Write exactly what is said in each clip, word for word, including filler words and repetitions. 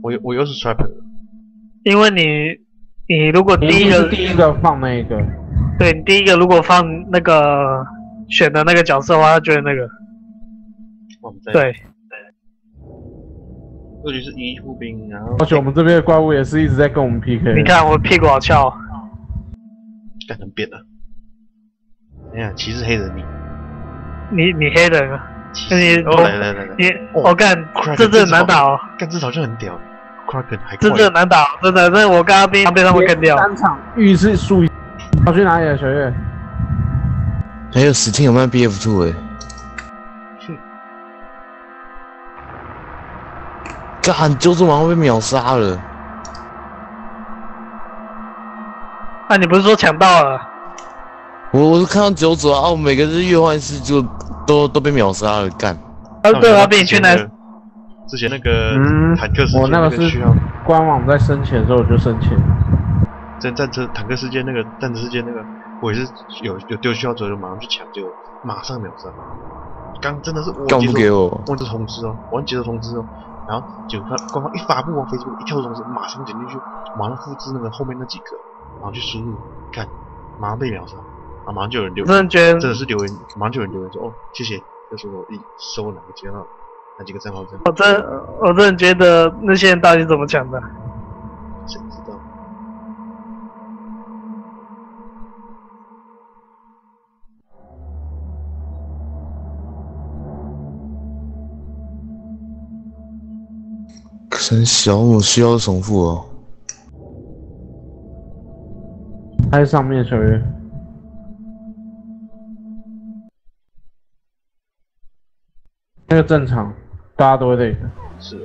我我又是 trapper， 因为你你如果第一个第一个放那个， 对，你第一个如果放那个选的那个角色的话，他觉得那个，对。 这里是医护兵，然后而且我们这边的怪物也是一直在跟我们 P K。 你看我屁股好翘， 干成变了。你看歧视黑人你， 你你黑人啊？你哦来来来来， 你我干，这真的难打哦。 干这好像很屌 ，Kraken 还这真的难打，真的，真的我刚刚被被他们干掉。 三场浴室输一，跑去哪里了，小月？ 还有 Steam 有卖 B F 二 哎。 干，九组马上被秒杀了。 啊，你不是说抢到了？ 我我是看到九组啊，我每个日月幻视就都都被秒杀了，干。 啊，对啊，被你去哪？ 之前那个坦克事件， 我那个是官网在升钱的时候我就升钱。 战战车坦克事件那个战车事件那个，我也是有有丢需要者就马上去抢，就马上秒杀。刚真的是我干不给我， 忘记通知哦，我忘记了通知哦。 然后就看官方一发布哦 ，Facebook 一跳通知，马上点进去，马上复制那个后面那几个，然后去输入，看，马上被秒杀，啊，马上就有人留言， 真的觉得真的是留言，马上就有人留言说，哦，谢谢，就说我一收哪个账号，哪几个账号这样。 我真我真的觉得那些人到底是怎么抢的？ 谁知道？ 真小，我需要重复哦。 还在上面，小月。那个正常，大家都会累的。 是的。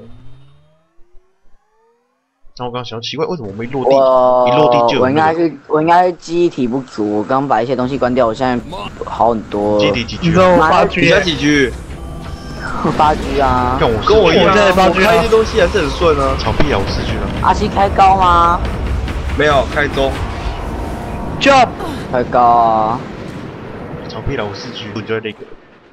那我刚刚想奇怪，为什么我没落地？ 我一落地就有、那個、 我应该是我应该是记忆体不足，我刚把一些东西关掉，我现在好很多。 记忆体几 G？ 你知道我八 G？ 你才几 G？ 八 G 啊！ 跟我跟我一样、啊， 我开一些东西还是很顺啊。 草屁啊，我四 G 了。 阿西开高吗？ 没有，开中。 Jump！ 开高啊！ 草屁了，我四 G， 我就在那个。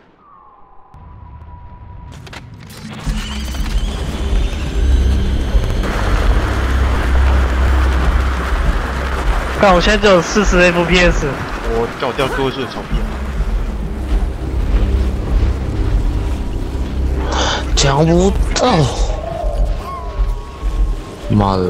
看我现在只有四十 F P S。 我叫我掉多数的草屁。 抢不到！妈的！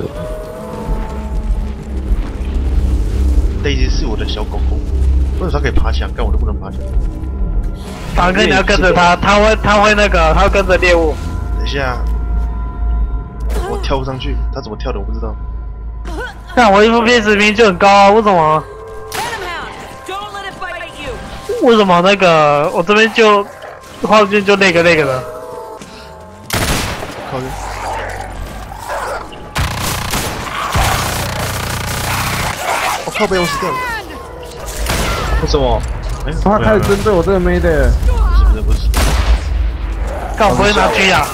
这一只是我的小狗狗，为什么它可以爬墙，但我都不能爬墙？ 坦克你要跟着它，它会它会那个，它会跟着猎物。 等一下，我跳不上去，它怎么跳的我不知道。 看我 F P S 明明就很高啊，为什么？为什么那个我这边就画面就那个那个的？ 靠近！我靠背，我死掉了！ 为什么？ 哎， 他开始针对我这个妹的。 不是不是不是。 干我不会拿狙啊！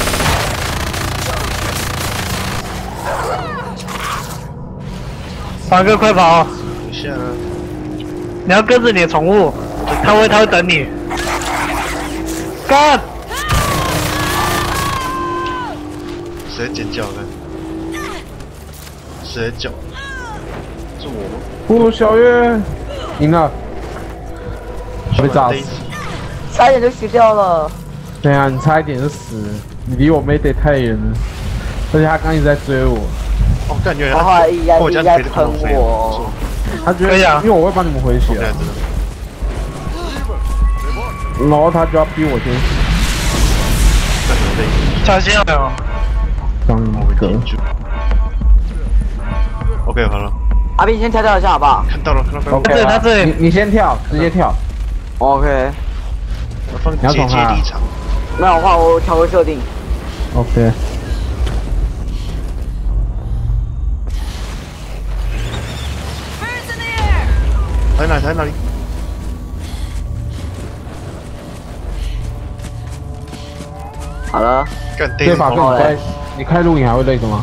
法哥快跑！ 等一下， 你要跟着你的宠物，它会它会等你。干！ 谁在尖叫呢？谁在叫？是我吗？ 不，小月赢了，我被炸死， 差一点就死掉了。 对啊，你差一点就死了，你离我妹得太远了，而且他刚一直在追我。 哦，感觉他后来一直在一直在喷我， 他觉得因为我会帮你们回血，然后他就要逼我先死。 小心哦！ 张一个 ，OK 好了。 阿斌先跳跳一下好不好？ 看到了，看到了。 OK， 他这里， 你你先跳，直接跳。 OK。 我放姐姐立场。 没有的话，我调回设定。 OK。 在哪里？在哪里？ 好了。 对法哥，你开你开录影还会累的吗？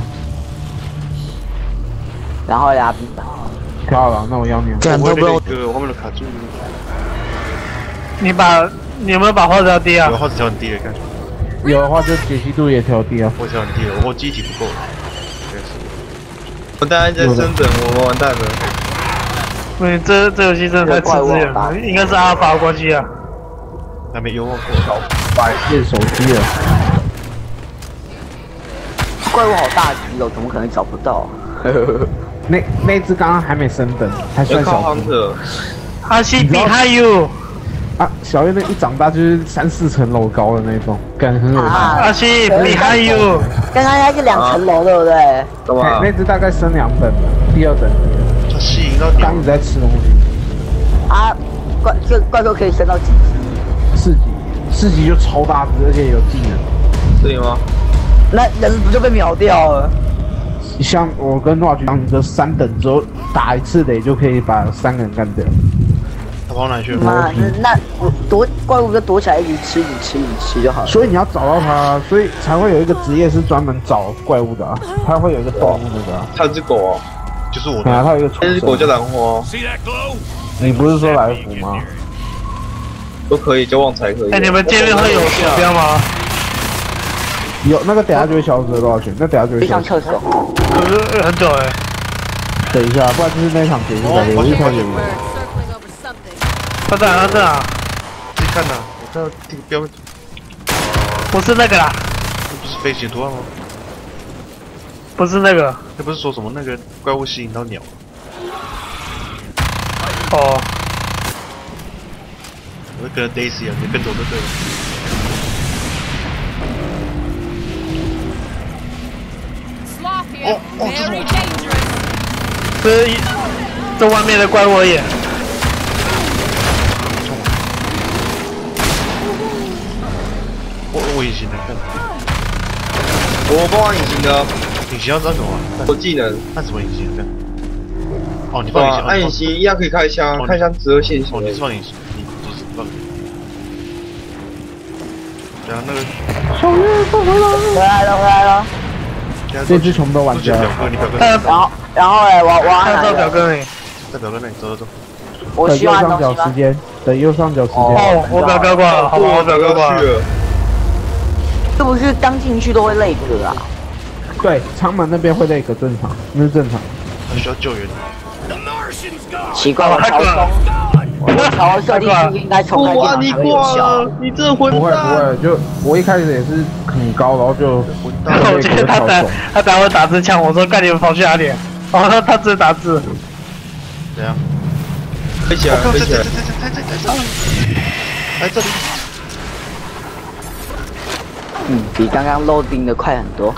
然后呀， 漂亮，那我要你。 干他不要， 我后面的卡住。 你把你有没有把画质调低啊？ 我画质调很低的，看。 有的话就解析度也调低啊。 我调很低了，我机体不够了，应该是。 我当然在升等，我完蛋了。 嗯，这这游戏真的太吃资源了，应该是阿尔法的关系啊。 还没优化过。 百变手机了。 怪物好大只哦，怎么可能找不到？ 那那只刚刚还没升等，还算小只。 阿西比还有啊，小月那一长大就是三四层楼高的那种，感觉很恶心。 阿西比还有， 刚刚应该是两层楼，对不对？ 干嘛？ 那只大概升两等，第二等。 它吸引到刚一直在吃东西。 啊，怪这怪兽可以升到几级？ 四级，四级就超大只，而且有技能。 对吗？ 那人不就被秒掉了？ 像我跟诺亚当一个三等之后打一次雷就可以把三个人干掉。 他跑哪去了？ 妈，那那我躲怪物就躲起来，一直吃，一直吃，一直吃就好了。 所以你要找到它，所以才会有一个职业是专门找怪物的啊。它会有一个动物那个啊。 它有只狗哦， 就是我对啊， 的。 它有一个宠那只狗叫兰花， 你不是说来福吗？ 都可以，交旺财可以。 哎，你们见面会有鼠标吗？ 有那个等下就会消失多少钱？那等下就会去消失。 上厕所。 呃，很久哎。 等一下，不然就是那一场结束才有，一开始有。 他在哪？他在哪？ 自己看呐，我看到这个标， 不是那个啦， 那不是飞行图案吗？ 不是那个。 那不是说什么那个怪物吸引到鸟？ 哦。 我跟着 Daisy 啊，你跟走就对了。 哦哦，这是这这外面的怪物而已。 我我隐形的看， 我放隐形的， 隐形要这种啊？ 我技能。 按什么隐形看？哦，你放隐形， 按隐形一样可以开枪，开枪只会现形。 哦，你是放隐形，你你是放。对啊，那个。 小月放回来了。 回来了，回来了。 这只全部都玩家了。 表哥，你表哥。 然后然后哎，我我按哪个？表哥你。 在表哥那里走走走。 我等右上角时间，等右上角时间。 哦，我表哥挂了，好吧，我表哥挂了。 是不是刚进去都会累格啊？ 对，舱门那边会累格，正常，那是正常。 很需要救援。 奇怪，我调中，我调设定是应该重开电脑才会有效。 你这混蛋！ 不会不会，就我一开始也是很高，然后就混蛋。 我记得他打他打我打字枪，我说看你们跑去哪里？哦，他他只打字。 怎样？ 飞起来，飞起来！ 在在在在在在在！来这里。 嗯，比刚刚 loading 的快很多。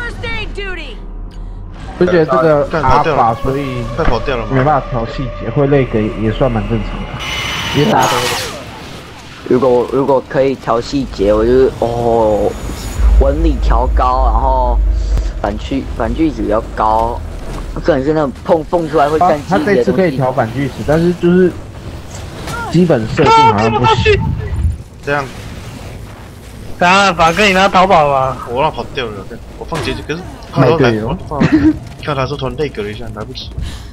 就觉得这个阿法，所以快跑掉了吗？ 没办法调细节，会累格也算蛮正常的。因为大家都， 如果如果可以调细节，我就是哦，纹理调高，然后反距反距值要高，可能是那种碰碰出来会占他这次可以调反距值，但是就是基本设定好像不行。 这样。 等下，反正你拿淘宝吧。 我让跑掉了，我放结局，可是买队友， 看他说突然内格了一下，来不及。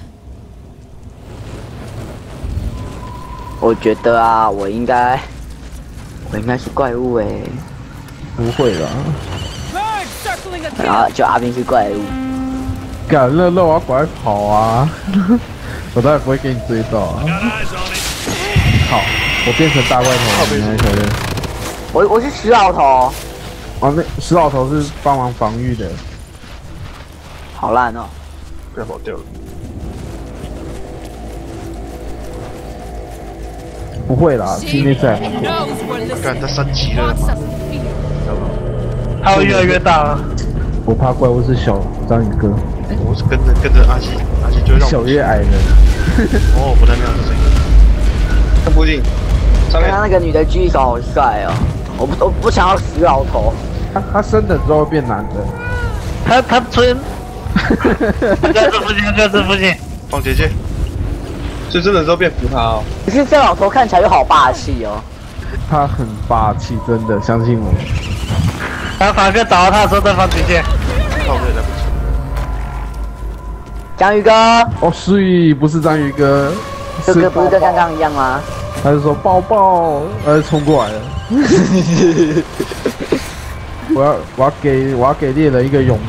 我觉得啊，我应该，我应该是怪物哎。 不会啦。 然后就阿斌是怪物。 敢乐乐，我要赶快跑啊！我当然不会给你追到啊。好，我变成大怪头，你来小月。 我我是石老头。 哦，那石老头是帮忙防御的。 好烂哦！ 不要跑掉了。 不会啦，今天在。 看他三级了， 他会越来越大了。 我怕怪物是小章鱼哥。 我是跟着跟着阿西，阿西就让小月矮人。 哦，不太妙是谁？ 看附近。 刚刚那个女的狙手好帅哦！我不我不想要死老头。 他他升等之后会变男的。 他他村。在这附近，在这附近。 放结界。 所以真的之后变服他哦。 可是这老头看起来又好霸气哦。 他很霸气，真的，相信我。 然后法哥找到他的时候再放结界。 靠背来不及。 章鱼哥。 哦，是，不是章鱼哥。 这个不是跟刚刚一样吗？ 他就说抱抱，呃，冲过来了。 我要我要给我要给猎人一个勇